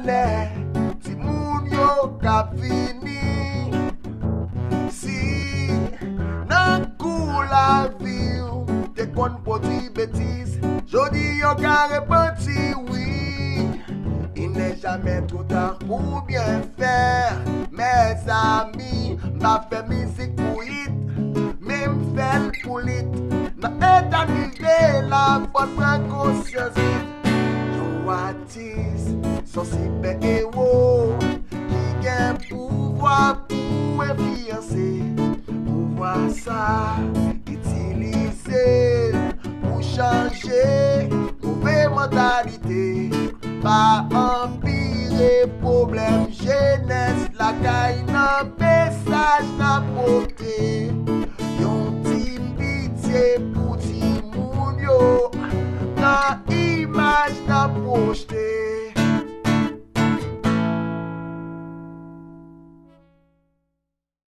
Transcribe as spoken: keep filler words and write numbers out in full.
valè, timoun yo ka vini. Si nan kou la vi ou, te konn pwodwi betiz, jodi yo ka repanti, oui. Il n'est jamais trop tard pour bien faire. Mes amis, m'a fait mizik pour it, même fait pour lit. N'a itilize la bonne pran konsyans. Yo atis, son sipè héros, qui gagne Pouvwa pour enfliyanse. Pouvwa ça, itilize, pour changer, mauvais mantalite. Pas anpire, problèm, jenès, lakay, nan mesaj nan pote. Yon ti pitié pour timoun yo, nan imaj nan projeté.